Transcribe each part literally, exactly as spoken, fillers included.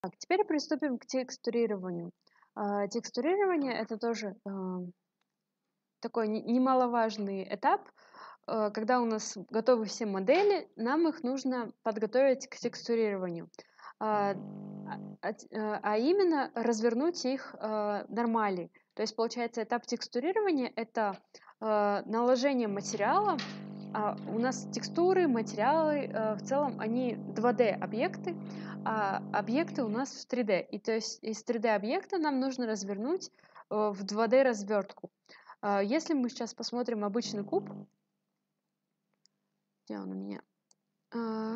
Так, теперь приступим к текстурированию. А, Текстурирование это тоже а, такой не- немаловажный этап. А, Когда у нас готовы все модели, нам их нужно подготовить к текстурированию. А, а т- а а именно развернуть их а, нормали. То есть, получается, этап текстурирования это а, наложение материала. А, у нас текстуры, материалы, э, в целом они два дэ объекты, а объекты у нас в три дэ. И то есть из три дэ объекта нам нужно развернуть э, в два дэ развертку. А, Если мы сейчас посмотрим обычный куб, где он у меня? А,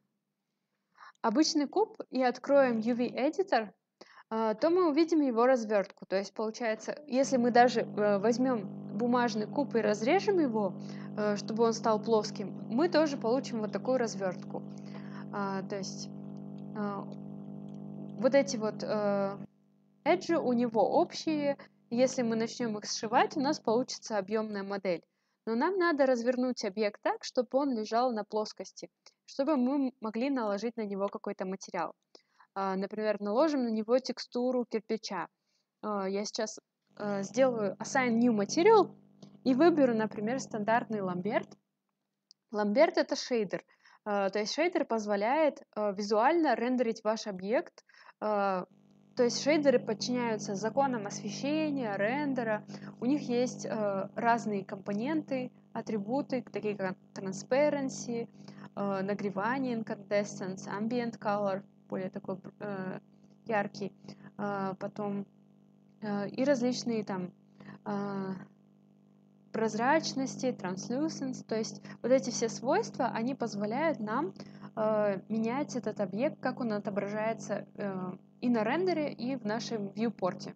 Обычный куб и откроем ю ви-эдитор, а, то мы увидим его развертку. То есть получается, если мы даже э, возьмем бумажный куб и разрежем его, э, чтобы он стал плоским, мы тоже получим вот такую развертку. А, то есть а, вот эти вот э, эджи у него общие. Если мы начнем их сшивать, у нас получится объемная модель. Но нам надо развернуть объект так, чтобы он лежал на плоскости, чтобы мы могли наложить на него какой-то материал. А, Например, наложим на него текстуру кирпича. А, Я сейчас э, сделаю Assign New Material и выберу, например, стандартный ламберт. Ламберт это шейдер. А, То есть шейдер позволяет э, визуально рендерить ваш объект. А, То есть шейдеры подчиняются законам освещения, рендера. У них есть э, разные компоненты, атрибуты, такие как transparency, э, нагревание, incandescence, ambient color, более такой э, яркий. А, Потом э, и различные там а, прозрачности, translucence, то есть вот эти все свойства, они позволяют нам э, менять этот объект, как он отображается э, и на рендере, и в нашем viewport.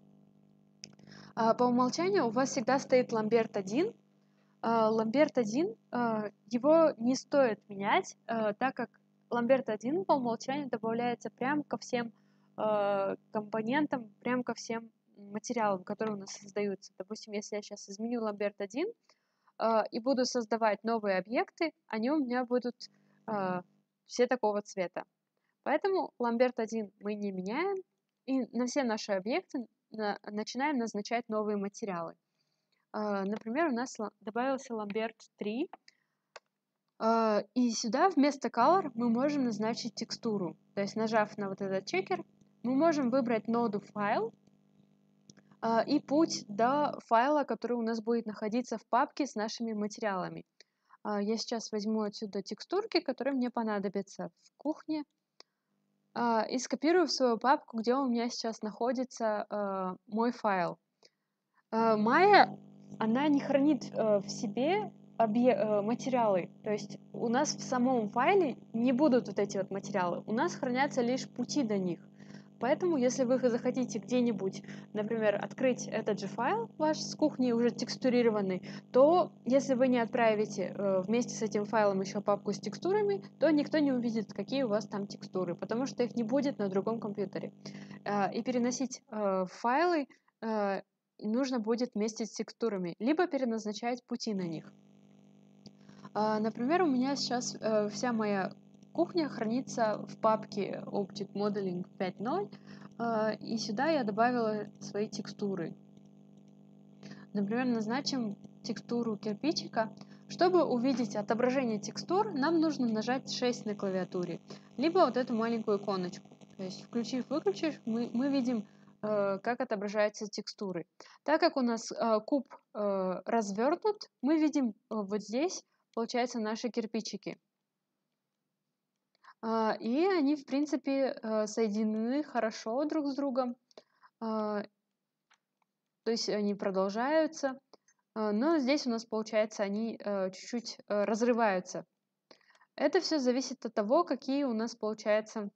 А, по умолчанию у вас всегда стоит ламберт один. А, ламберт один, а, его не стоит менять, а, так как ламберт один по умолчанию добавляется прямо ко всем а, компонентам, прямо ко всем материалам, которые у нас создаются. Допустим, если я сейчас изменю ламберт один, а, и буду создавать новые объекты, они у меня будут а, все такого цвета. Поэтому ламберт один мы не меняем, и на все наши объекты на- начинаем назначать новые материалы. А, Например, у нас ла- добавился ламберт три, а, и сюда вместо color мы можем назначить текстуру. То есть, нажав на вот этот чекер, мы можем выбрать ноду файл, а, и путь до файла, который у нас будет находиться в папке с нашими материалами. А, Я сейчас возьму отсюда текстурки, которые мне понадобятся в кухне, а, и скопирую в свою папку, где у меня сейчас находится а, мой файл. А, Maya, она не хранит э, в себе объе- э, материалы. То есть у нас в самом файле не будут вот эти вот материалы. У нас хранятся лишь пути до них. Поэтому, если вы захотите где-нибудь, например, открыть этот же файл ваш с кухни уже текстурированный, то если вы не отправите э, вместе с этим файлом еще папку с текстурами, то никто не увидит, какие у вас там текстуры, потому что их не будет на другом компьютере. Э, и переносить э, файлы э, нужно будет вместе с текстурами, либо переназначать пути на них. А, Например, у меня сейчас э, вся моя кухня хранится в папке Object Modeling пять ноль, э, и сюда я добавила свои текстуры. Например, назначим текстуру кирпичика. Чтобы увидеть отображение текстур, нам нужно нажать шесть на клавиатуре, либо вот эту маленькую иконочку. То есть включив-выключив, мы, мы видим, э, как отображаются текстуры. Так как у нас э, куб э, развернут, мы видим э, вот здесь, получается, наши кирпичики. А, И они, в принципе, э, соединены хорошо друг с другом. А, То есть они продолжаются. А, Но здесь у нас, получается, они э, чуть-чуть э, разрываются. Это все зависит от того, какие у нас, получается,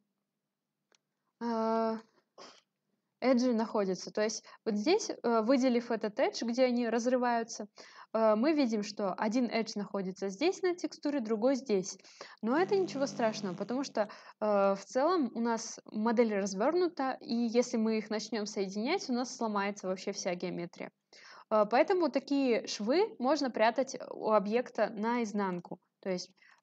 а, эджи находятся. То есть вот здесь, э, выделив этот эдж, где они разрываются, э, мы видим, что один эдж находится здесь на текстуре, другой здесь. Но это ничего страшного, потому что э, в целом у нас модель развернута, и если мы их начнем соединять, у нас сломается вообще вся геометрия. Э, Поэтому такие швы можно прятать у объекта наизнанку. То есть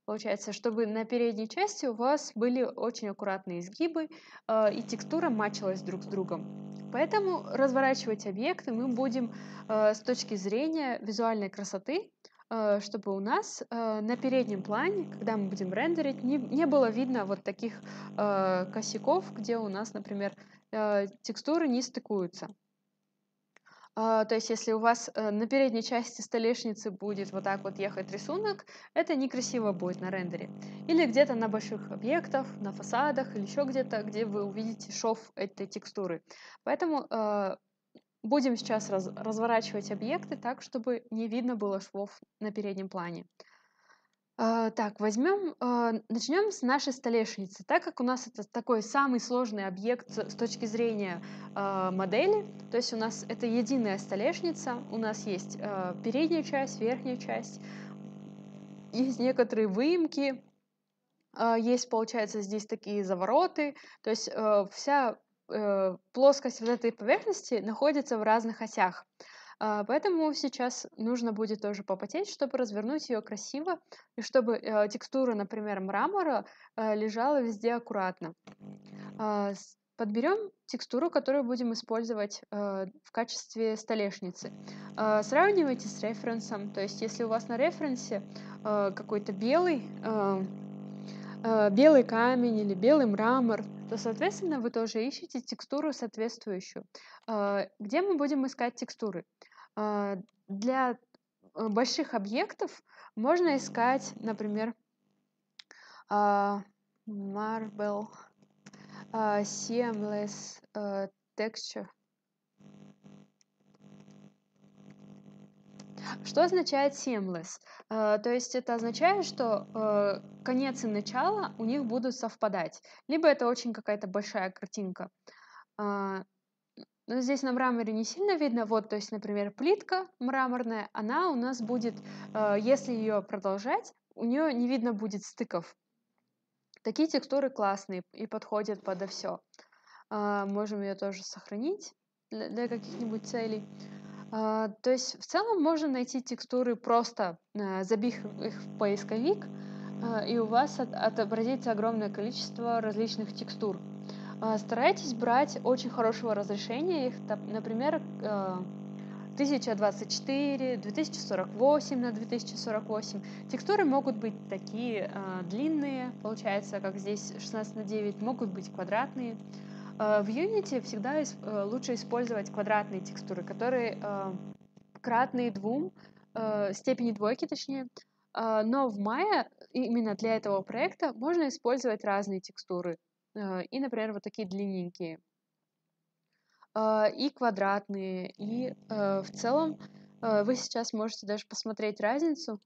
получается, чтобы на передней части у вас были очень аккуратные изгибы, э, и текстура матчилась друг с другом. Поэтому разворачивать объекты мы будем э, с точки зрения визуальной красоты, э, чтобы у нас э, на переднем плане, когда мы будем рендерить, не, не было видно вот таких э, косяков, где у нас, например, э, текстуры не стыкуются. А, то есть, если у вас э, на передней части столешницы будет вот так вот ехать рисунок, это некрасиво будет на рендере. Или где-то на больших объектах, на фасадах, или еще где-то, где вы увидите шов этой текстуры. Поэтому э, будем сейчас раз, разворачивать объекты так, чтобы не видно было швов на переднем плане. А, так, возьмем, а, начнем с нашей столешницы. Так как у нас это такой самый сложный объект с с точки зрения а, модели, то есть у нас это единая столешница, у нас есть а, передняя часть, верхняя часть, есть некоторые выемки, а, есть, получается, здесь такие завороты, то есть э, вся э, плоскость вот этой поверхности находится в разных осях. А, Поэтому сейчас нужно будет тоже попотеть, чтобы развернуть ее красиво, и чтобы э, текстура, например, мрамора э, лежала везде аккуратно. А, с- Подберем текстуру, которую будем использовать э, в качестве столешницы. А, Сравнивайте с референсом, то есть если у вас на референсе э, какой-то белый, э, э, белый камень или белый мрамор, то, соответственно, вы тоже ищете текстуру соответствующую. А, Где мы будем искать текстуры? А, Для э, больших объектов можно искать, например, а, Marble а, Seamless э, Texture. Что означает seamless? Э, То есть это означает, что э, конец и начало у них будут совпадать. Либо это очень какая-то большая картинка. А, Но здесь на мраморе не сильно видно. Вот, то есть, например, плитка мраморная, она у нас будет, э, если ее продолжать, у нее не видно будет стыков. Такие текстуры классные и подходят подо все. Можем ее тоже сохранить для, для каких-нибудь целей. А, То есть в целом можно найти текстуры просто э, забив их в поисковик, э, и у вас от- отобразится огромное количество различных текстур. А, Старайтесь брать очень хорошего разрешения их, тап- например, э, тысяча двадцать четыре, две тысячи сорок восемь на две тысячи сорок восемь. Текстуры могут быть такие э, длинные, получается, как здесь шестнадцать на девять, могут быть квадратные. Э, В Unity всегда ис- э, лучше использовать квадратные текстуры, которые э, кратные двум, э, степени двойки точнее. А, Но в Maya именно для этого проекта можно использовать разные текстуры. Э, И, например, вот такие длинненькие. А, И квадратные. И э, в целом э, вы сейчас можете даже посмотреть разницу.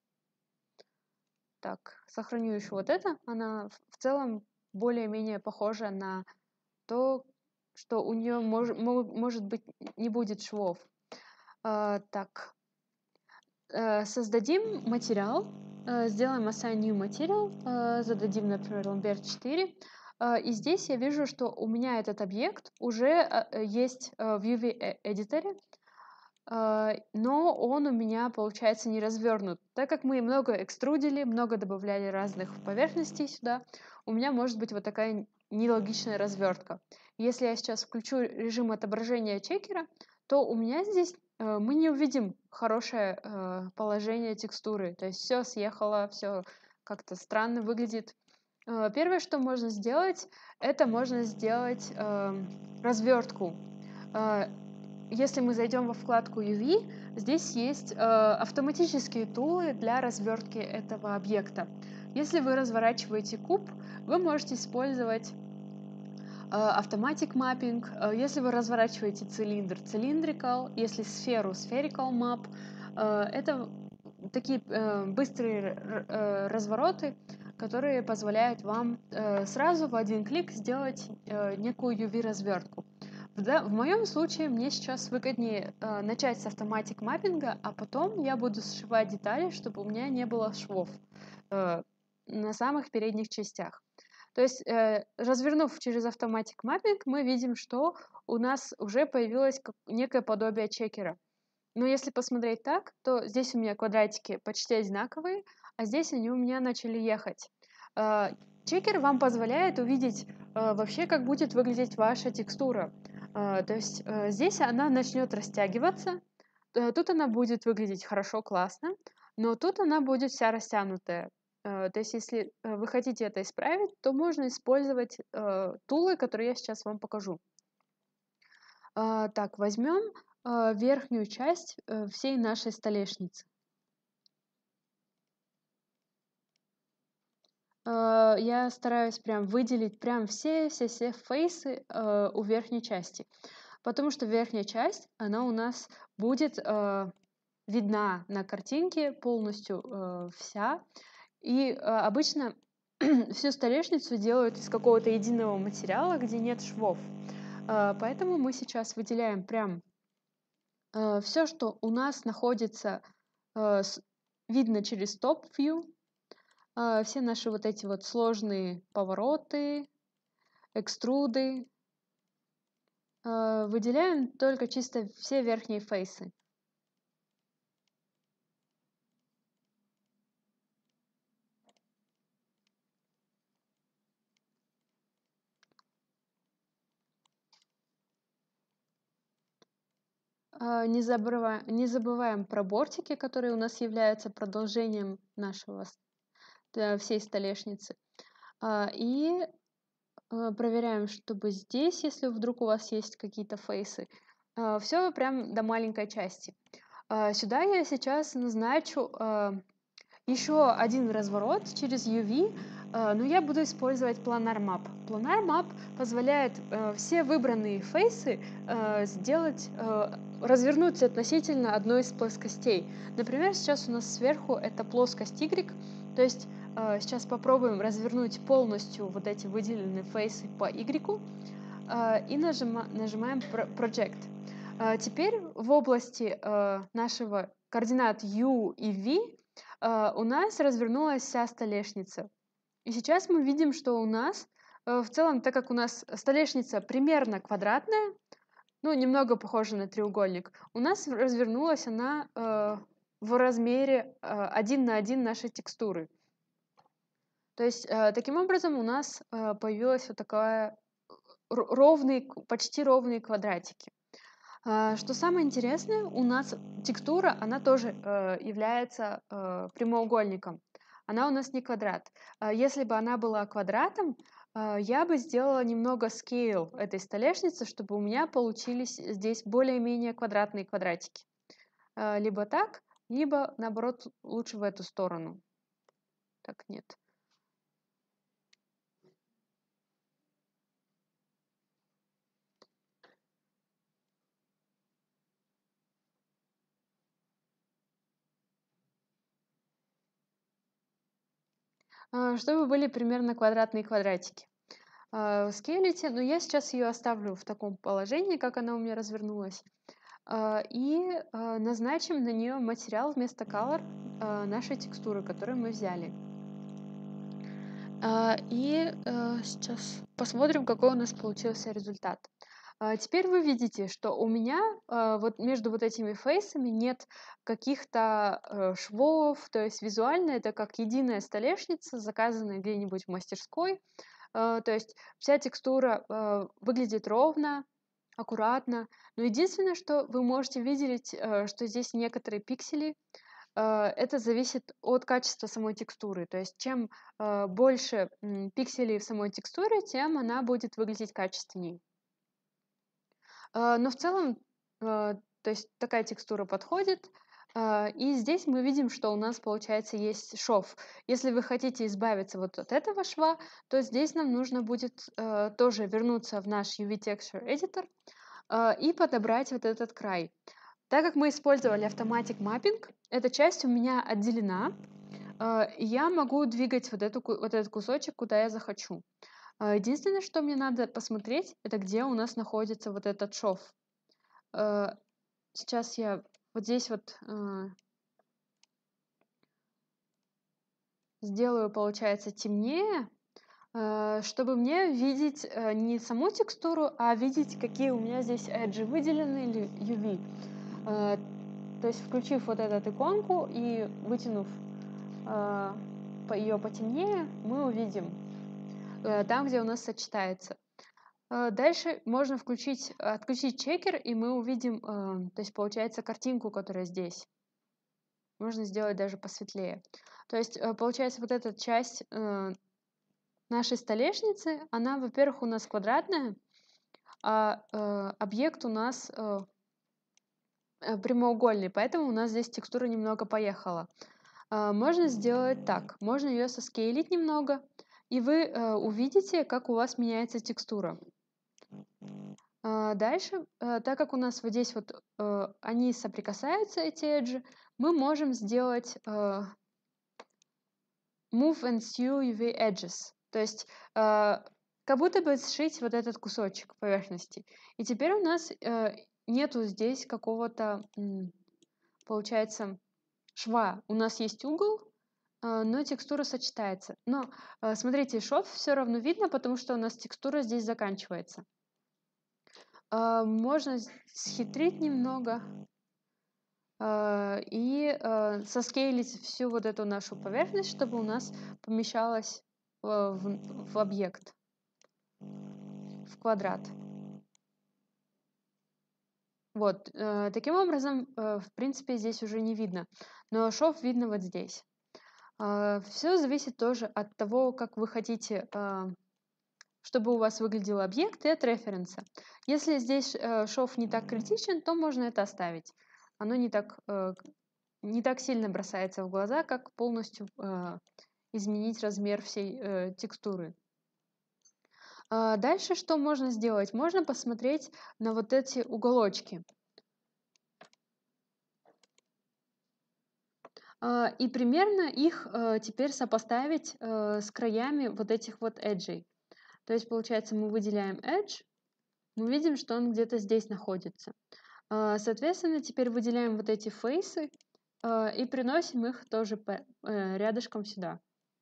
Так, сохраню еще вот это. Она в в целом более-менее похожа на то, что у нее мож, мо- может быть не будет швов. А, так, э, создадим материал, э, сделаем assign new material, э, зададим, например, Lambert четыре. Э, и здесь я вижу, что у меня этот объект уже э, есть э, в ю ви-эдиторе, э, но он у меня, получается, не развернут. Так как мы много экструдили, много добавляли разных поверхностей сюда, у меня может быть вот такая нелогичная развертка. Если я сейчас включу режим отображения чекера, то у меня здесь э, мы не увидим хорошее э, положение текстуры. То есть все съехало, все как-то странно выглядит. Э, Первое, что можно сделать, это можно сделать э, развертку. Э, Если мы зайдем во вкладку ю ви, здесь есть э, автоматические тулы для развертки этого объекта. Если вы разворачиваете куб, вы можете использовать э, Automatic Mapping. Э, Если вы разворачиваете цилиндр, Cylindrical. Если сферу, Spherical Map. Э, Это такие э, быстрые р- э, развороты, которые позволяют вам э, сразу в один клик сделать э, некую ю ви-развертку. В, да- в моем случае мне сейчас выгоднее э, начать с автоматик маппинга, а потом я буду сшивать детали, чтобы у меня не было швов э, на самых передних частях. То есть, э, развернув через автоматик маппинг, мы видим, что у нас уже появилось как- некое подобие чекера. Но если посмотреть так, то здесь у меня квадратики почти одинаковые, а здесь они у меня начали ехать. Э, Чекер вам позволяет увидеть э, вообще, как будет выглядеть ваша текстура. Э, То есть э, здесь она начнет растягиваться, э, тут она будет выглядеть хорошо, классно, но тут она будет вся растянутая. Э, То есть если э, вы хотите это исправить, то можно использовать э, тулы, которые я сейчас вам покажу. А, Так, возьмем а, верхнюю часть э, всей нашей столешницы. А, Я стараюсь прям выделить прям все-все-все фейсы э, у верхней части, потому что верхняя часть, она у нас будет э, видна на картинке полностью э, вся. И э, обычно всю столешницу делают из какого-то единого материала, где нет швов. Э, Поэтому мы сейчас выделяем прям все, что у нас находится, э, с- видно через топ-вью, все наши вот эти вот сложные повороты, экструды, э, выделяем только чисто все верхние фейсы. Э, Не забываем, не забываем про бортики, которые у нас являются продолжением нашего с- э, всей столешницы. А, И э, проверяем, чтобы здесь, если вдруг у вас есть какие-то фейсы, все прям до маленькой части. А, Сюда я сейчас назначу а, еще один разворот через ю ви, а, но я буду использовать Planar Map. Planar Map позволяет э, все выбранные фейсы э, сделать, э, развернуть относительно одной из плоскостей. Например, сейчас у нас сверху это плоскость Y, то есть э, сейчас попробуем развернуть полностью вот эти выделенные фейсы по Y э, и нажима- нажимаем Pro- Project. А, Теперь в области э, нашего координат U и V э, у нас развернулась вся столешница. И сейчас мы видим, что у нас э, в целом, так как у нас столешница примерно квадратная, ну, немного похожа на треугольник, у нас развернулась она э, в размере э, один на один нашей текстуры. То есть э, таким образом у нас э, появилась вот такая р- ровные, почти ровные квадратики. А, Что самое интересное, у нас текстура, она тоже э, является э, прямоугольником. Она у нас не квадрат. А Если бы она была квадратом, а, я бы сделала немного scale этой столешницы, чтобы у меня получились здесь более-менее квадратные квадратики. А, Либо так, либо наоборот лучше в эту сторону. Так, нет. А, Чтобы были примерно квадратные квадратики. А, В скелете, но я сейчас ее оставлю в таком положении, как она у меня развернулась. А, И а, назначим на нее материал вместо color а, нашей текстуры, которую мы взяли. А, И э, сейчас посмотрим, какой у нас получился результат. А, Теперь вы видите, что у меня а, вот между вот этими фейсами нет каких-то э, швов, то есть визуально это как единая столешница, заказанная где-нибудь в мастерской. А, То есть вся текстура э, выглядит ровно, аккуратно. Но единственное, что вы можете видеть, э, что здесь некоторые пиксели. Э, Это зависит от качества самой текстуры. То есть чем э, больше м, пикселей в самой текстуре, тем она будет выглядеть качественней. Э, Но в целом, э, то есть такая текстура подходит. Э, И здесь мы видим, что у нас, получается, есть шов. Если вы хотите избавиться вот от этого шва, то здесь нам нужно будет э, тоже вернуться в наш ю ви Texture Editor э, и подобрать вот этот край. Так как мы использовали Automatic Mapping, эта часть у меня отделена, э, и я могу двигать вот, эту, ку- вот этот кусочек, куда я захочу. А, Единственное, что мне надо посмотреть, это где у нас находится вот этот шов. Э, Сейчас я вот здесь вот э, сделаю, получается, темнее, э, чтобы мне видеть э, не саму текстуру, а видеть, какие у меня здесь эджи выделены или ю ви. Э, То есть, включив вот эту иконку и вытянув ее потемнее, мы увидим там, где у нас сочетается. Дальше можно включить, отключить чекер, и мы увидим, то есть получается картинку, которая здесь. Можно сделать даже посветлее. То есть получается вот эта часть нашей столешницы, она, во-первых, у нас квадратная, а объект у нас прямоугольный, поэтому у нас здесь текстура немного поехала. Можно сделать так, можно ее соскейлить немного, и вы увидите, как у вас меняется текстура. Дальше, так как у нас вот здесь вот они соприкасаются, эти эджи, мы можем сделать Move and Sew ю ви Edges, то есть как будто бы сшить вот этот кусочек поверхности. И теперь у нас нету здесь какого-то, получается, шва. У нас есть угол, но текстура сочетается. Но смотрите, шов все равно видно, потому что у нас текстура здесь заканчивается. Можно схитрить немного и соскейлить всю вот эту нашу поверхность, чтобы у нас помещалось в, в объект, в квадрат. Вот, таким образом, в принципе, здесь уже не видно, но шов видно вот здесь. Все зависит тоже от того, как вы хотите, чтобы у вас выглядел объект, и от референса. Если здесь шов не так критичен, то можно это оставить. Оно не так, не так сильно бросается в глаза, как полностью изменить размер всей текстуры. Дальше что можно сделать? Можно посмотреть на вот эти уголочки. И примерно их теперь сопоставить с краями вот этих вот эджей. То есть, получается, мы выделяем edge, мы видим, что он где-то здесь находится. Соответственно, теперь выделяем вот эти фейсы и приносим их тоже рядышком сюда.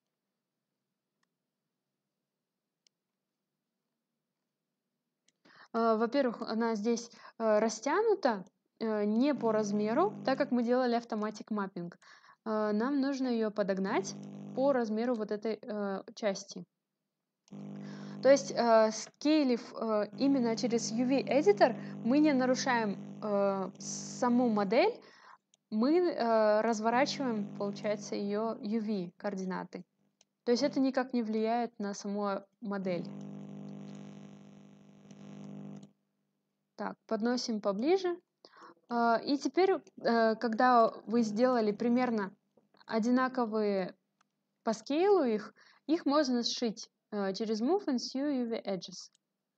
Во-первых, она здесь растянута не по размеру, так как мы делали Automatic Mapping. Нам нужно ее подогнать по размеру вот этой части. То есть, э, скейлив э, именно через ю ви-эдитор, мы не нарушаем э, саму модель, мы э, разворачиваем, получается, ее ю ви-координаты. То есть это никак не влияет на саму модель. Так, подносим поближе. Э, и теперь, э, когда вы сделали примерно одинаковые по скейлу их, их можно сшить через Move and Sew ю ви Edges.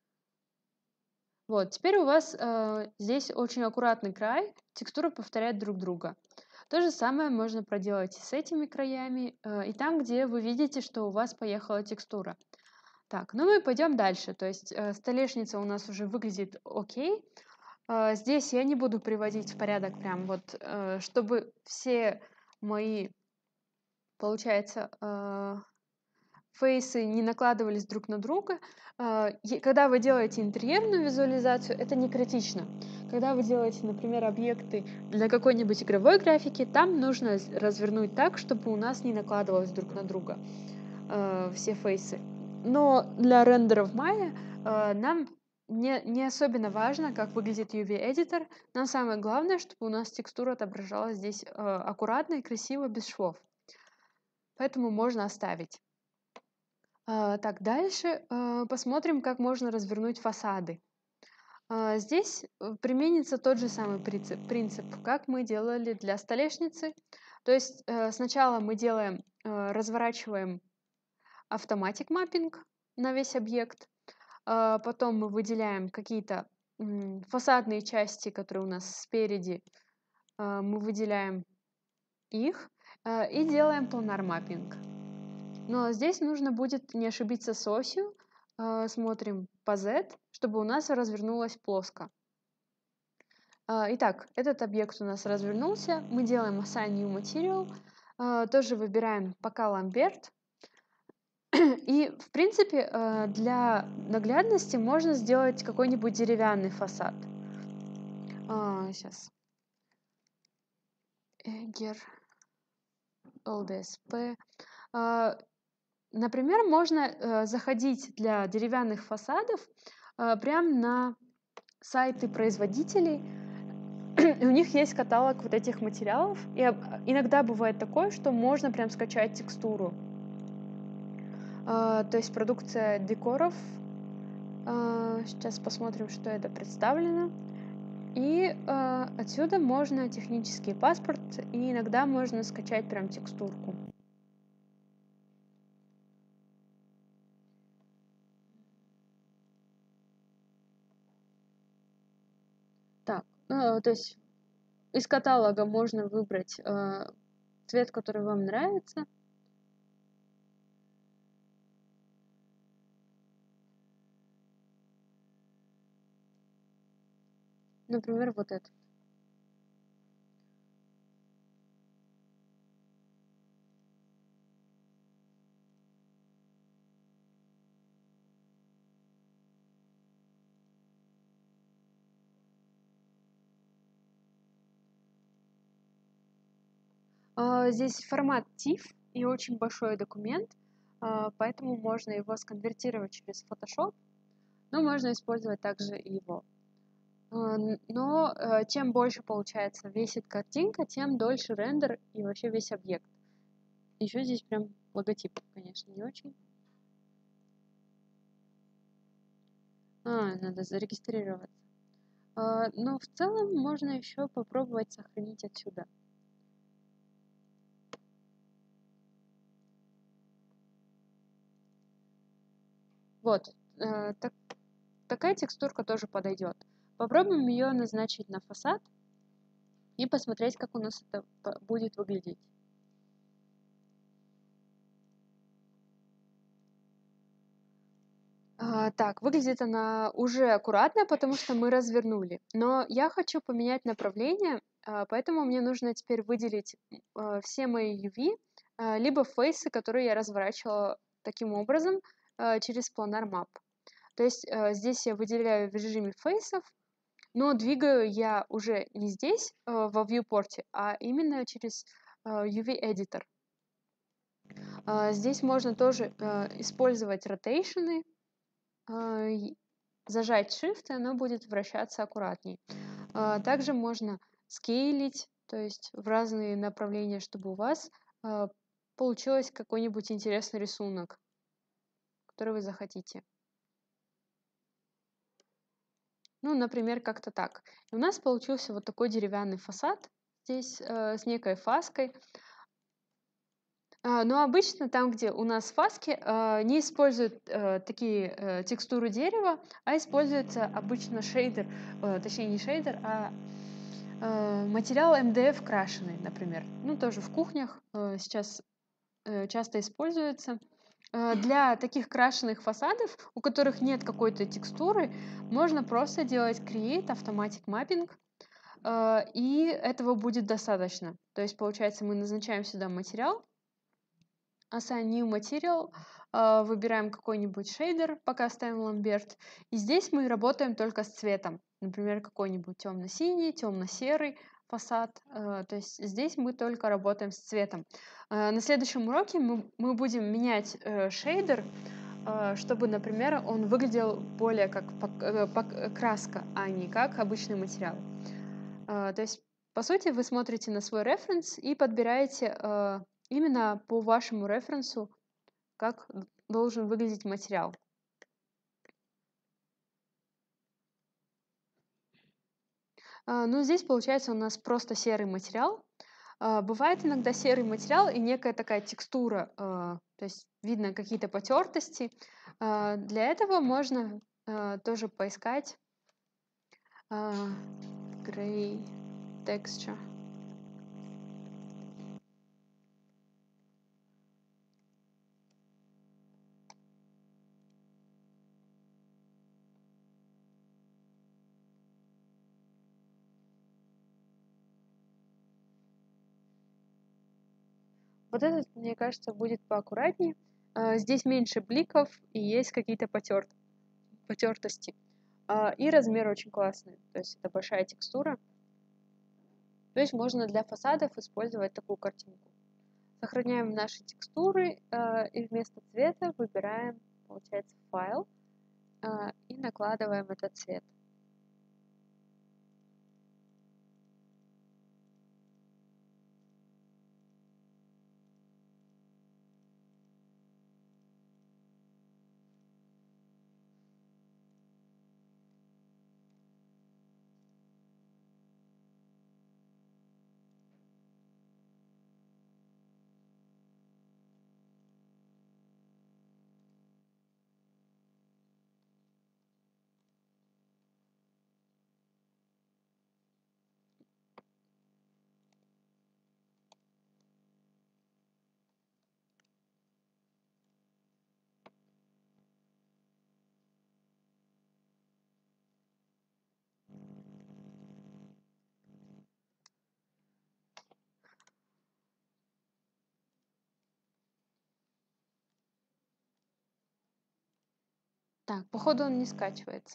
Вот, теперь у вас э, здесь очень аккуратный край, текстуры повторяют друг друга. То же самое можно проделать и с этими краями, э, и там, где вы видите, что у вас поехала текстура. Так, ну мы пойдем дальше. То есть э, столешница у нас уже выглядит окей. Э, здесь я не буду приводить в порядок прям вот, э, чтобы все мои, получается, э, фейсы не накладывались друг на друга. Когда вы делаете интерьерную визуализацию, это не критично. Когда вы делаете, например, объекты для какой-нибудь игровой графики, там нужно развернуть так, чтобы у нас не накладывалось друг на друга э, все фейсы. Но для рендеров Maya э, нам не, не особенно важно, как выглядит ю ви-эдитор. Нам самое главное, чтобы у нас текстура отображалась здесь э, аккуратно и красиво, без швов. Поэтому можно оставить. Так, дальше посмотрим, как можно развернуть фасады. Здесь применится тот же самый принцип, принцип, как мы делали для столешницы. То есть сначала мы делаем, разворачиваем Automatic Mapping на весь объект, потом мы выделяем какие-то фасадные части, которые у нас спереди, мы выделяем их и делаем Planar Mapping. Но здесь нужно будет не ошибиться с осью. Смотрим по Z, чтобы у нас развернулась плоско. Итак, этот объект у нас развернулся. Мы делаем Assign New Material. Тоже выбираем пока Ламберт. И, в принципе, для наглядности можно сделать какой-нибудь деревянный фасад. Сейчас. Эгер. эл ди эс пи. Например, можно заходить для деревянных фасадов прямо на сайты производителей. И у них есть каталог вот этих материалов. И иногда бывает такое, что можно прям скачать текстуру. То есть продукция декоров. Сейчас посмотрим, что это представлено. И отсюда можно технический паспорт, и иногда можно скачать прям текстурку. Так, ну, то есть из каталога можно выбрать э, цвет, который вам нравится. Например, вот этот. Э, здесь формат тиф и очень большой документ, э, поэтому можно его сконвертировать через Photoshop, но можно использовать также и его. Но э, чем больше, получается, весит картинка, тем дольше рендер и вообще весь объект. Еще здесь прям логотип, конечно, не очень. А, надо зарегистрироваться. А, но в целом можно еще попробовать сохранить отсюда. Вот, э, так, такая текстурка тоже подойдет. Попробуем ее назначить на фасад и посмотреть, как у нас это будет выглядеть. А, так, выглядит она уже аккуратно, потому что мы развернули. Но я хочу поменять направление, а, поэтому мне нужно теперь выделить а, все мои ю ви, а, либо фейсы, которые я разворачивала таким образом а, через Planar Map. То есть а, здесь я выделяю в режиме фейсов, но двигаю я уже не здесь, а, во viewport, а именно через а, ю ви-эдитор. А, здесь можно тоже а, использовать ротейшены, зажать Shift, и оно будет вращаться аккуратней. Также можно скейлить, то есть в разные направления, чтобы у вас получился какой-нибудь интересный рисунок, который вы захотите. Ну, например, как-то так. И у нас получился вот такой деревянный фасад здесь с некой фаской. Но обычно там, где у нас фаски, не используют такие текстуры дерева, а используется обычно шейдер, точнее не шейдер, а материал эм ди эф крашеный, например. Ну, тоже в кухнях сейчас часто используется. Для таких крашеных фасадов, у которых нет какой-то текстуры, можно просто делать Create Automatic Mapping, и этого будет достаточно. То есть, получается, мы назначаем сюда материал, Assign New Material, выбираем какой-нибудь шейдер, пока ставим ламберт, и здесь мы работаем только с цветом. Например, какой-нибудь темно-синий, темно-серый фасад. То есть здесь мы только работаем с цветом. На следующем уроке мы, мы будем менять шейдер, чтобы, например, он выглядел более как краска, а не как обычный материал. То есть, по сути, вы смотрите на свой референс и подбираете именно по вашему референсу, как должен выглядеть материал. Ну, здесь получается у нас просто серый материал. Бывает иногда серый материал и некая такая текстура, то есть видно какие-то потертости. Для этого можно тоже поискать gray texture. Вот этот, мне кажется, будет поаккуратнее. Здесь меньше бликов и есть какие-то потер... потертости. И размер очень классный, то есть это большая текстура. То есть можно для фасадов использовать такую картинку. Сохраняем наши текстуры и вместо цвета выбираем, получается, файл и накладываем этот цвет. Так, походу он не скачивается.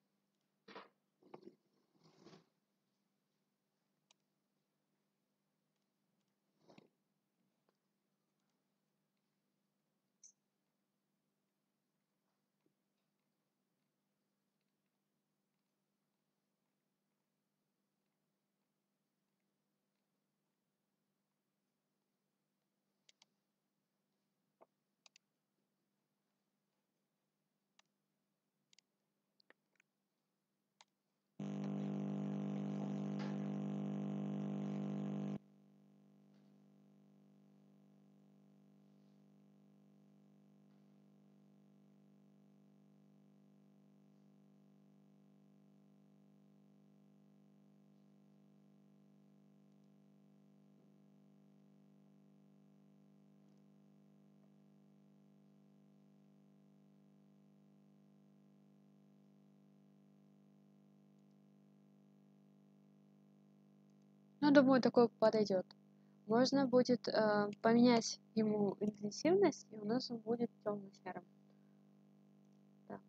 Ну, думаю, такой подойдет. Можно будет э, поменять ему интенсивность, и у нас он будет темно-серым. Так.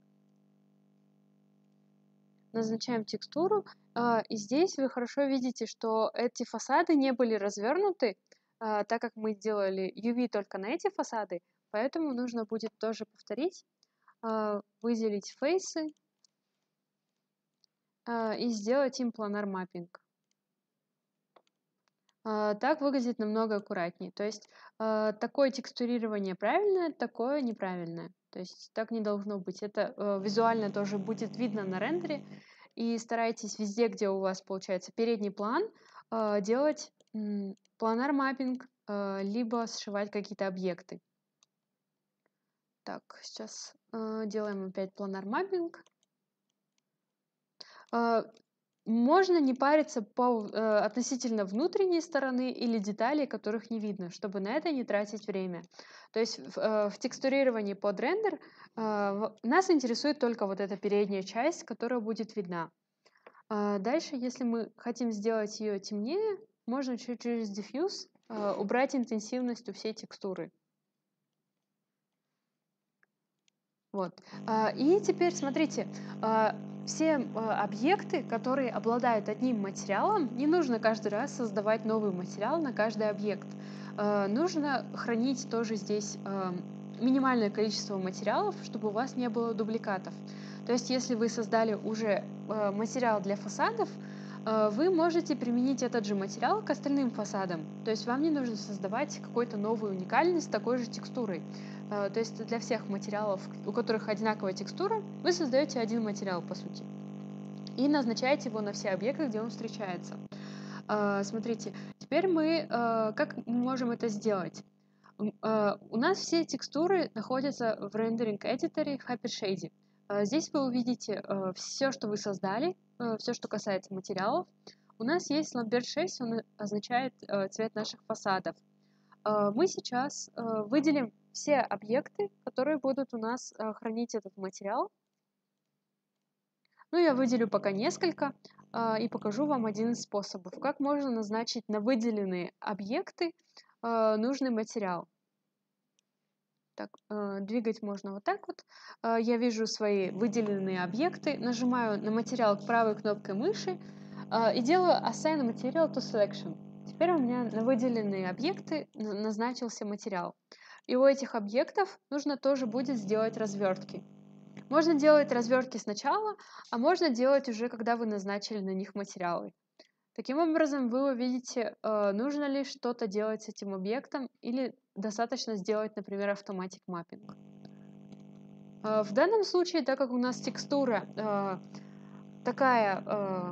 Назначаем текстуру, э, и здесь вы хорошо видите, что эти фасады не были развернуты, э, так как мы делали ю ви только на эти фасады, поэтому нужно будет тоже повторить, э, выделить фейсы э, и сделать им планар маппинг. Так выглядит намного аккуратнее. То есть э, такое текстурирование правильное, такое неправильное. То есть так не должно быть. Это э, визуально тоже будет видно на рендере. И старайтесь везде, где у вас получается передний план, э, делать м, планар маппинг, э, либо сшивать какие-то объекты. Так, сейчас э, делаем опять планар маппинг. Э, Можно не париться по э, относительно внутренней стороны или деталей, которых не видно, чтобы на это не тратить время. То есть в, э, в текстурировании под рендер э, в- нас интересует только вот эта передняя часть, которая будет видна. А дальше, если мы хотим сделать ее темнее, можно чуть через Diffuse э, убрать интенсивность у всей текстуры. Вот. А, И теперь смотрите, а, все а, объекты, которые обладают одним материалом, не нужно каждый раз создавать новый материал на каждый объект. А, Нужно хранить тоже здесь а, минимальное количество материалов, чтобы у вас не было дубликатов. То есть, если вы создали уже а, материал для фасадов, а, вы можете применить этот же материал к остальным фасадам. То есть вам не нужно создавать какой-то новый уникальный с такой же текстурой. А, То есть для всех материалов, у которых одинаковая текстура, вы создаете один материал, по сути, и назначаете его на все объекты, где он встречается. А, Смотрите, теперь мы а, как мы можем это сделать? М, а, У нас все текстуры находятся в рендеринг-эдиторе Hypershade. А, Здесь вы увидите все, что вы создали, все, что касается материалов. У нас есть Lambert шесть, он означает э, цвет наших фасадов. А, Мы сейчас э, выделим все объекты, которые будут у нас э, хранить этот материал. Ну, я выделю пока несколько а, и покажу вам один из способов, как можно назначить на выделенные объекты э, нужный материал. Так, э, двигать можно вот так вот. Э, Я вижу свои выделенные объекты, нажимаю на материал правой кнопкой мыши э, и делаю Assign Material to Selection. Теперь у меня на выделенные объекты назначился материал. И у этих объектов нужно тоже будет сделать развертки. Можно делать развертки сначала, а можно делать уже, когда вы назначили на них материалы. Таким образом, вы увидите, нужно ли что-то делать с этим объектом или достаточно сделать, например, автоматик маппинг. В данном случае, так как у нас текстура такая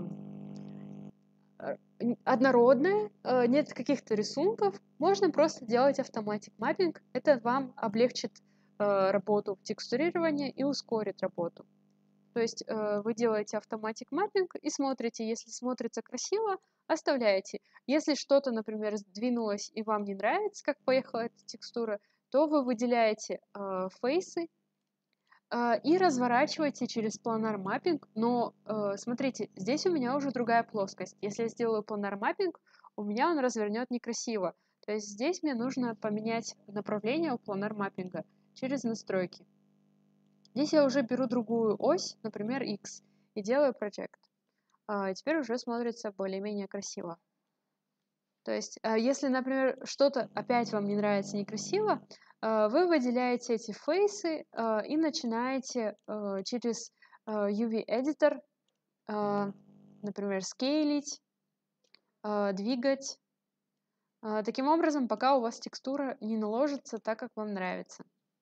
однородная, нет каких-то рисунков, можно просто делать автоматик маппинг. Это вам облегчит работу в текстурировании и ускорит работу. То есть вы делаете автоматик маппинг и смотрите, если смотрится красиво, оставляете. Если что-то, например, сдвинулось и вам не нравится, как поехала эта текстура, то вы выделяете фейсы и разворачиваете через планар маппинг. Но смотрите, здесь у меня уже другая плоскость. Если я сделаю планар маппинг, у меня он развернет некрасиво. То есть здесь мне нужно поменять направление у планар маппинга через настройки. Здесь я уже беру другую ось, например, X, и делаю Project. А теперь уже смотрится более-менее красиво. То есть, если, например, что-то опять вам не нравится некрасиво, вы выделяете эти фейсы и начинаете через ю ви-эдитор, например, скейлить, двигать. Таким образом, пока у вас текстура не наложится так, как вам нравится.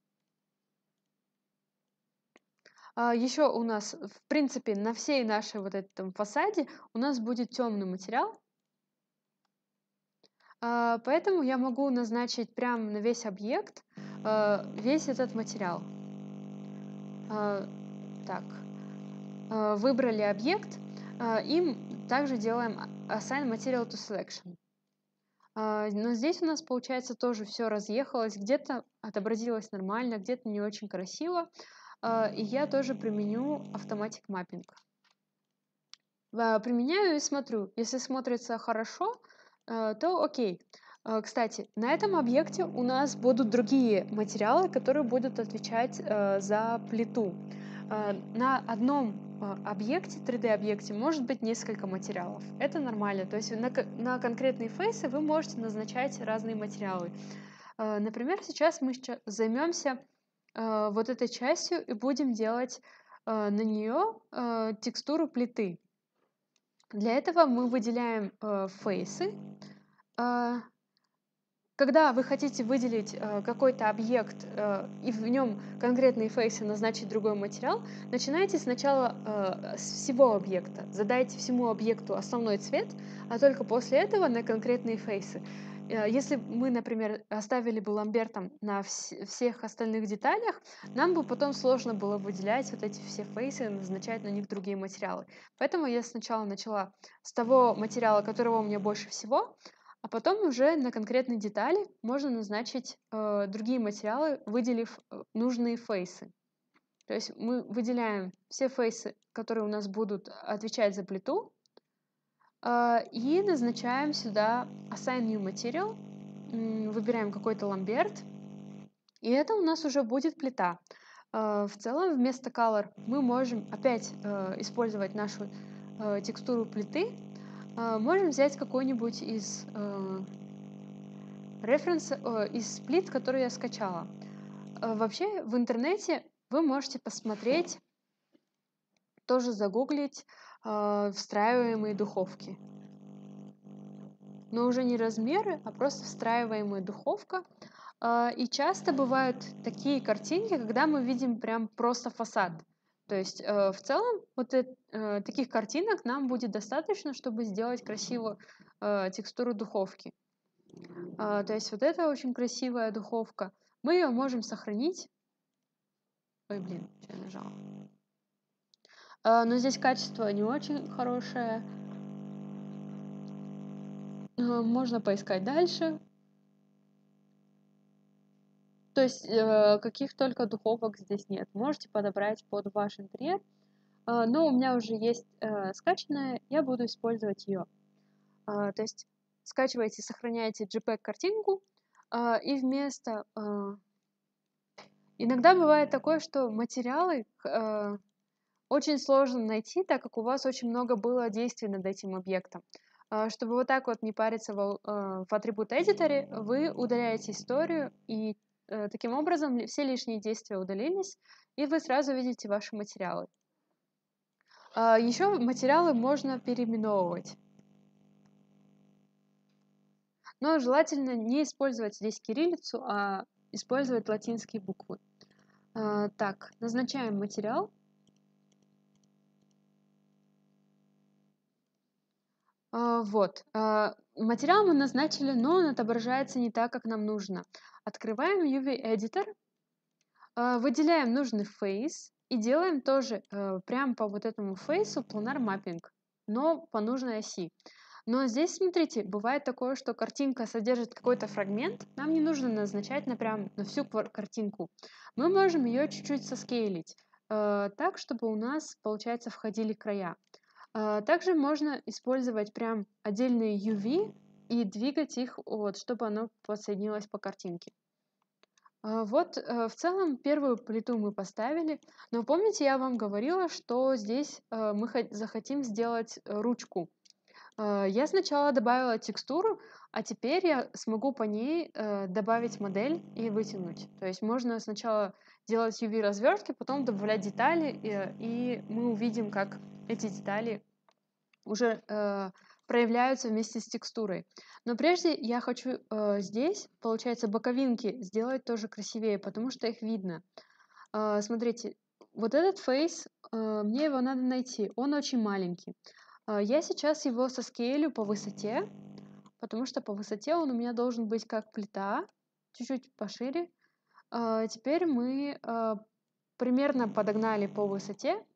Еще у нас, в принципе, на всей нашей вот этом фасаде у нас будет темный материал. Поэтому я могу назначить прямо на весь объект весь этот материал. Так, выбрали объект, и также делаем Assign Material to Selection. Но здесь у нас, получается, тоже все разъехалось, где-то отобразилось нормально, где-то не очень красиво. И я тоже применю автоматик маппинг. Применяю и смотрю. Если смотрится хорошо, то окей. Кстати, на этом объекте у нас будут другие материалы, которые будут отвечать за плиту. На одном объекте, три дэ-объекте, может быть несколько материалов. Это нормально. То есть на, на конкретные фейсы вы можете назначать разные материалы. Например, сейчас мы займемся вот этой частью и будем делать на нее текстуру плиты. Для этого мы выделяем фейсы. Когда вы хотите выделить какой-то объект и в нем конкретные фейсы назначить другой материал, начинайте сначала с всего объекта. Задайте всему объекту основной цвет, а только после этого на конкретные фейсы. Если мы, например, оставили бы ламбертом на вс- всех остальных деталях, нам бы потом сложно было выделять вот эти все фейсы и назначать на них другие материалы. Поэтому я сначала начала с того материала, которого у меня больше всего, а потом уже на конкретные детали можно назначить э, другие материалы, выделив э, нужные фейсы. То есть мы выделяем все фейсы, которые у нас будут отвечать за плиту, и назначаем сюда Assign New Material, выбираем какой-то ламберт, и это у нас уже будет плита. В целом вместо Color мы можем опять использовать нашу текстуру плиты, можем взять какой-нибудь из референса, из плит, который я скачала. Вообще в интернете вы можете посмотреть, тоже загуглить встраиваемые духовки. Но уже не размеры, а просто встраиваемая духовка. И часто бывают такие картинки, когда мы видим прям просто фасад. То есть в целом вот таких картинок нам будет достаточно, чтобы сделать красивую текстуру духовки. То есть вот это очень красивая духовка. Мы ее можем сохранить. Ой, блин, что я нажала. Но здесь качество не очень хорошее. Можно поискать дальше. То есть э, каких только духовок здесь нет. Можете подобрать под ваш интерьер. Э, но у меня уже есть э, скачанная, я буду использовать ее. Э, то есть скачиваете, сохраняете джей пег-картинку, э, и вместо... Э, иногда бывает такое, что материалы э, очень сложно найти, так как у вас очень много было действий над этим объектом. Чтобы вот так вот не париться в, в атрибут-эдиторе, вы удаляете историю, и таким образом все лишние действия удалились, и вы сразу видите ваши материалы. Еще материалы можно переименовывать. Но желательно не использовать здесь кириллицу, а использовать латинские буквы. Так, назначаем материал. Вот. Материал мы назначили, но он отображается не так, как нам нужно. Открываем ю ви-эдитор, выделяем нужный фейс и делаем тоже прямо по вот этому фейсу планар маппинг, но по нужной оси. Но здесь, смотрите, бывает такое, что картинка содержит какой-то фрагмент, нам не нужно назначать на, прям, на всю картинку. Мы можем ее чуть-чуть соскейлить, так, чтобы у нас, получается, входили края. Также можно использовать прям отдельные ю ви и двигать их, вот, чтобы оно подсоединилось по картинке. Вот в целом первую плиту мы поставили, но помните, я вам говорила, что здесь мы захотим сделать ручку. Я сначала добавила текстуру, а теперь я смогу по ней добавить модель и вытянуть. То есть можно сначала делать ю ви-развертки, потом добавлять детали, и мы увидим, как эти детали уже э, проявляются вместе с текстурой. Но прежде я хочу э, здесь, получается, боковинки сделать тоже красивее, потому что их видно. Э, смотрите, вот этот фейс, э, мне его надо найти, он очень маленький. Э, я сейчас его соскейлю по высоте, потому что по высоте он у меня должен быть как плита, чуть-чуть пошире. Э, теперь мы э, примерно подогнали по высоте.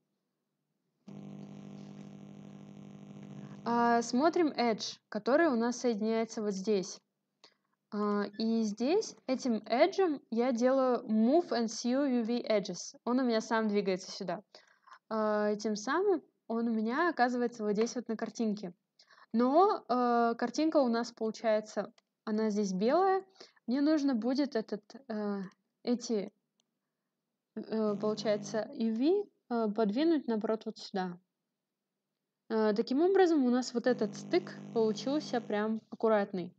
Смотрим Edge, который у нас соединяется вот здесь. И здесь этим Edge я делаю Move and Sew ю ви Edges. Он у меня сам двигается сюда. И тем самым он у меня оказывается вот здесь вот на картинке. Но картинка у нас получается, она здесь белая. Мне нужно будет этот, эти, получается, ю ви подвинуть, наоборот, вот сюда. Таким образом, у нас вот этот стык получился прям аккуратный.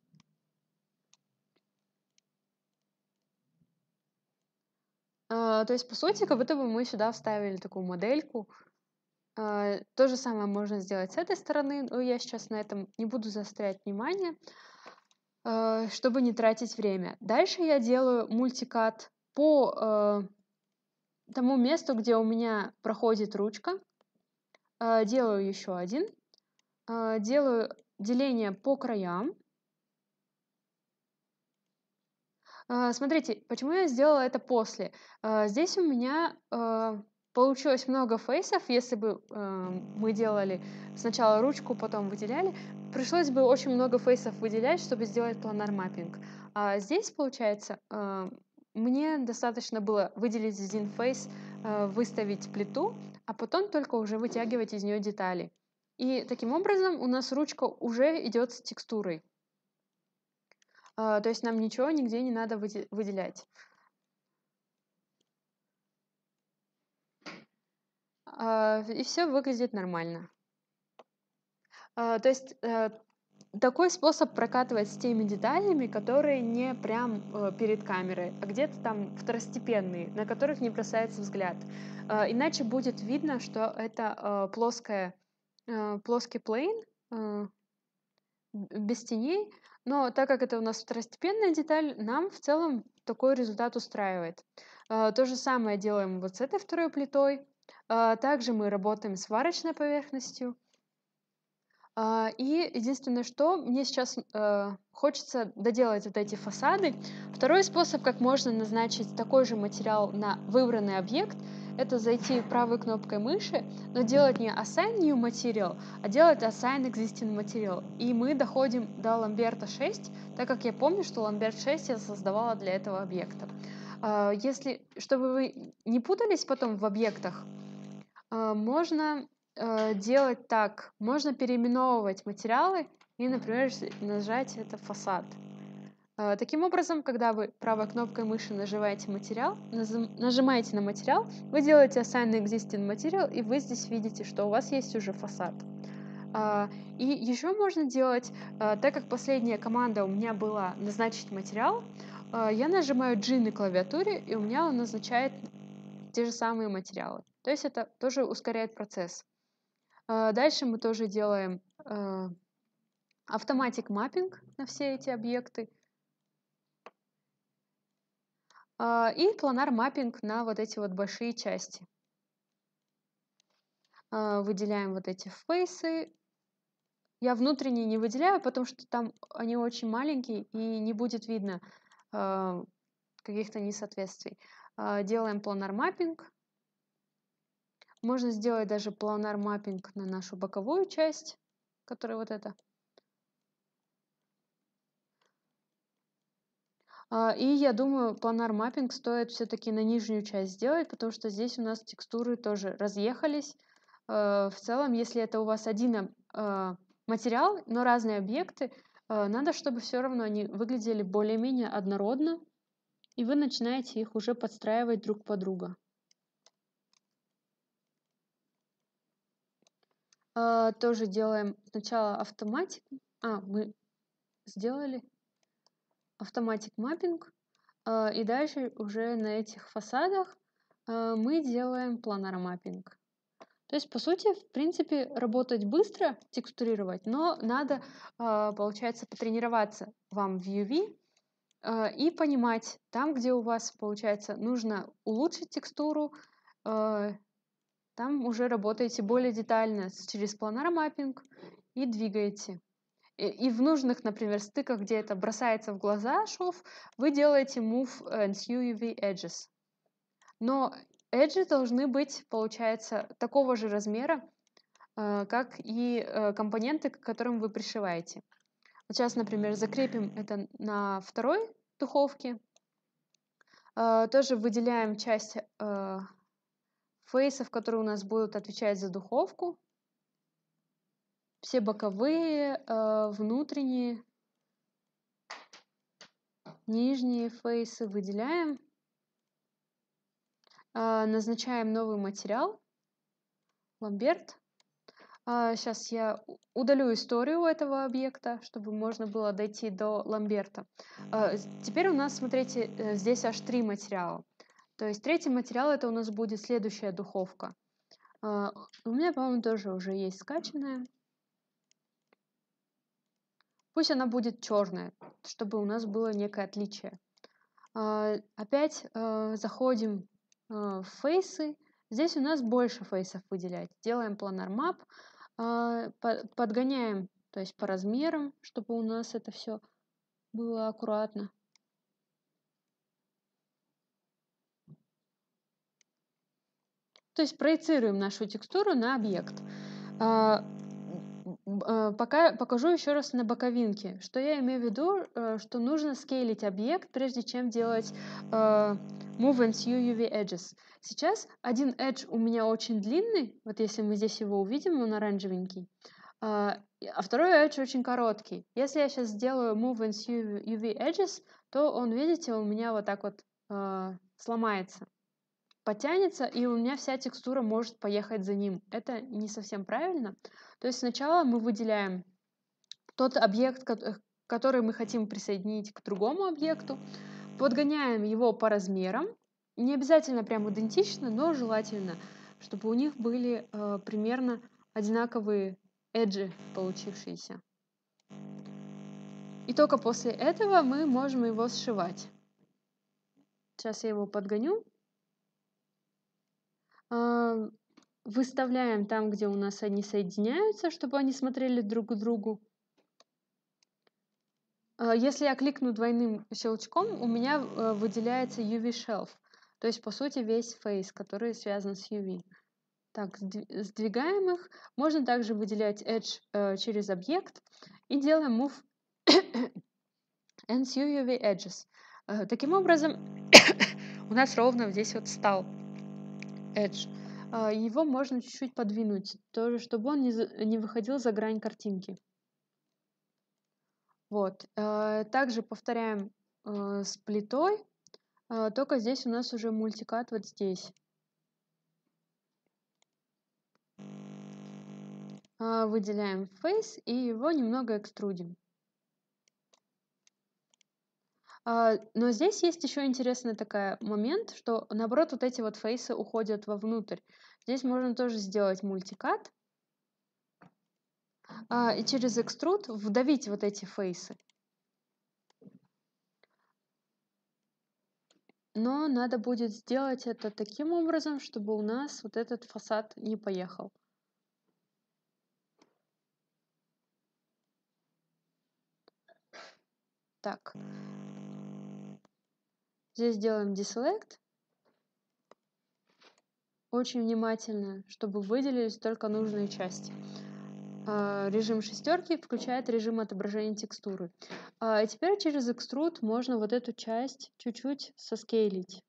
То есть, по сути, как будто бы мы сюда вставили такую модельку. То же самое можно сделать с этой стороны, но я сейчас на этом не буду заострять внимание, чтобы не тратить время. Дальше я делаю мультикат по тому месту, где у меня проходит ручка. Делаю еще один. Делаю деление по краям. Смотрите, почему я сделала это после. Здесь у меня получилось много фейсов. Если бы мы делали сначала ручку, потом выделяли, пришлось бы очень много фейсов выделять, чтобы сделать планар маппинг. А здесь, получается, мне достаточно было выделить один фейс, выставить плиту, а потом только уже вытягивать из нее детали. И таким образом у нас ручка уже идет с текстурой. То есть нам ничего нигде не надо выделять. И все выглядит нормально. То есть такой способ прокатывать с теми деталями, которые не прям перед камерой, а где-то там второстепенные, на которых не бросается взгляд. Иначе будет видно, что это плоская, плоский плейн, без теней, но так как это у нас второстепенная деталь, нам в целом такой результат устраивает. То же самое делаем вот с этой второй плитой. Также мы работаем с варочной поверхностью. И единственное, что мне сейчас хочется доделать вот эти фасады. Второй способ, как можно назначить такой же материал на выбранный объект, это зайти правой кнопкой мыши, но делать не Assign New Material, а делать Assign Existing Material. И мы доходим до Ламберта шесть, так как я помню, что Ламберт шесть я создавала для этого объекта. Если, чтобы вы не путались потом в объектах, можно делать так. Можно переименовывать материалы и, например, нажать это фасад. Таким образом, когда вы правой кнопкой мыши нажимаете материал, нажимаете на материал, вы делаете Assign Existing Material, и вы здесь видите, что у вас есть уже фасад. И еще можно делать, так как последняя команда у меня была назначить материал, я нажимаю G на клавиатуре, и у меня он назначает те же самые материалы. То есть это тоже ускоряет процесс. Дальше мы тоже делаем автоматик маппинг на все эти объекты. И планар маппинг на вот эти вот большие части. Выделяем вот эти фейсы. Я внутренние не выделяю, потому что там они очень маленькие и не будет видно каких-то несоответствий. Делаем планар маппинг. Можно сделать даже планар маппинг на нашу боковую часть, которая вот эта. И я думаю, планар маппинг стоит все-таки на нижнюю часть сделать, потому что здесь у нас текстуры тоже разъехались. В целом, если это у вас один материал, но разные объекты, надо, чтобы все равно они выглядели более-менее однородно, и вы начинаете их уже подстраивать друг под друга. Тоже делаем сначала автоматик. А, мы сделали автоматик маппинг. И дальше уже на этих фасадах мы делаем планар маппинг. То есть, по сути, в принципе, работать быстро, текстурировать, но надо, получается, потренироваться вам в ю ви и понимать, там, где у вас, получается, нужно улучшить текстуру, там уже работаете более детально через планар маппинг и двигаете. И в нужных, например, стыках, где это бросается в глаза шов, вы делаете Move and Hue ю ви Edges. Но эджи должны быть, получается, такого же размера, как и компоненты, к которым вы пришиваете. Вот сейчас, например, закрепим это на второй духовке. Тоже выделяем часть фейсов, которые у нас будут отвечать за духовку. Все боковые, внутренние, нижние фейсы выделяем. Назначаем новый материал. Ламберт. Сейчас я удалю историю этого объекта, чтобы можно было дойти до Ламберта. Теперь у нас, смотрите, здесь аж три материала. То есть третий материал — это у нас будет следующая духовка. У меня, по-моему, тоже уже есть скачанная. Пусть она будет черная, чтобы у нас было некое отличие. Опять заходим в фейсы. Здесь у нас больше фейсов выделять. Делаем планар map, подгоняем, то есть по размерам, чтобы у нас это все было аккуратно. То есть проецируем нашу текстуру на объект. Пока покажу еще раз на боковинке. Что я имею в виду, что нужно скейлить объект, прежде чем делать Move and Hue ю ви Edges. Сейчас один edge у меня очень длинный, вот если мы здесь его увидим, он оранжевенький, а второй edge очень короткий. Если я сейчас сделаю Move and Hue ю ви Edges, то он, видите, у меня вот так вот сломается, потянется, и у меня вся текстура может поехать за ним. Это не совсем правильно. То есть сначала мы выделяем тот объект, который мы хотим присоединить к другому объекту, подгоняем его по размерам. Не обязательно прям идентично, но желательно, чтобы у них были э, примерно одинаковые эджи получившиеся. И только после этого мы можем его сшивать. Сейчас я его подгоню. Выставляем там, где у нас они соединяются, чтобы они смотрели друг к другу. Если я кликну двойным щелчком, у меня выделяется ю ви Shelf. То есть, по сути, весь фейс, который связан с ю ви. Так, сдвигаем их. Можно также выделять Edge через объект. И делаем Move and Hue ю ви Edges. Таким образом, у нас ровно здесь вот стал Edge. Его можно чуть-чуть подвинуть, тоже, чтобы он не выходил за грань картинки. Вот. Также повторяем с плитой, только здесь у нас уже мультикат вот здесь. Выделяем Face и его немного экструдим. Но здесь есть еще интересный такой момент, что наоборот вот эти вот фейсы уходят вовнутрь. Здесь можно тоже сделать мультикат и через экструд вдавить вот эти фейсы. Но надо будет сделать это таким образом, чтобы у нас вот этот фасад не поехал. Так. Здесь делаем Deselect. Очень внимательно, чтобы выделились только нужные части. Режим шестерки включает режим отображения текстуры. И теперь через экструд можно вот эту часть чуть-чуть соскейлить.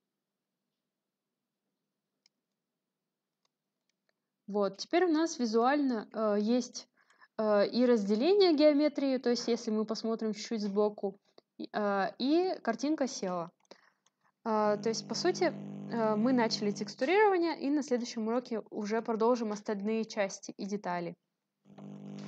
Вот, теперь у нас визуально э, есть э, и разделение геометрии, то есть если мы посмотрим чуть-чуть сбоку, э, и картинка села. Э, то есть, по сути, э, мы начали текстурирование, и на следующем уроке уже продолжим остальные части и детали.